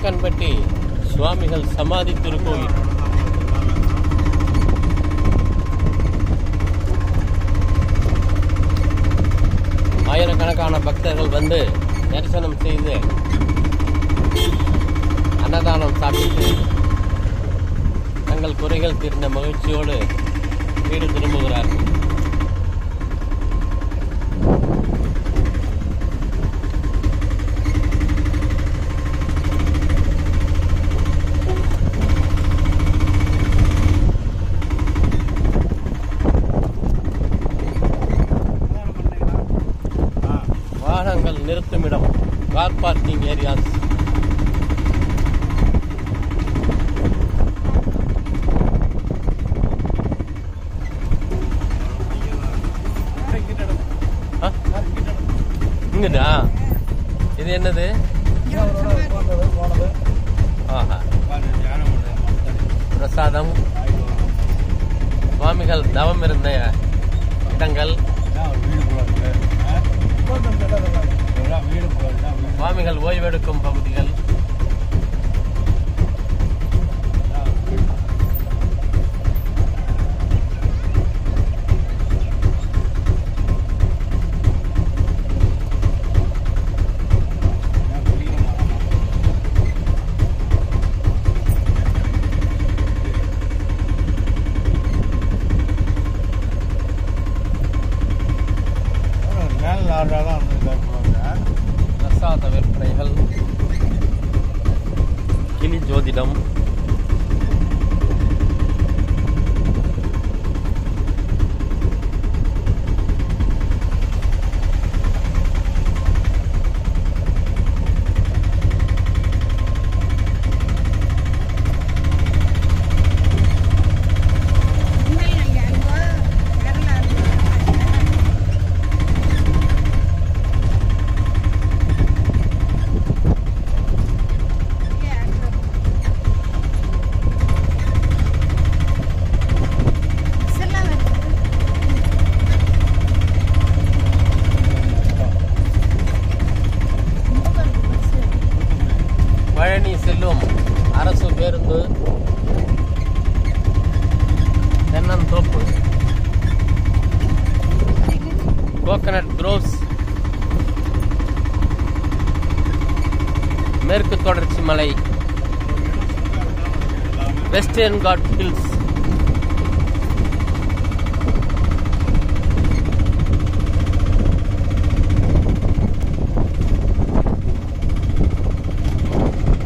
Kanakkanpatti Swamigal Samadhi Thirukkoyil. ஆயிரக்கணக்கான பக்தர்கள் வந்து தரிசனம் செய்து அன்னதானம் சாப்பிட்டு தங்கள் குறைகள் தீர்ந்த மகிழ்ச்சியோடு வீடு திரும்புகிறார்கள். வாகனங்கள் நிறுத்துமிடம் கார் பார்க்கிங் ஏரியாஸ். இங்கடா இது என்னது? பிரசாதம். சுவாமிகள் தவம் இருந்த இடங்கள், சுவாமிகள் ஓய்வெடுக்கும் பகுதிகள். பிரசாத விற்பனைகள், கிளி ஜோதிடம், பழனி செல்லும் அரசு பேருந்து, தென்னந்தோப்பு, கோகனட் குரோவ்ஸ், மேற்கு தொடர்ச்சி மலை, வெஸ்டர்ன் காட் ஹில்ஸ்.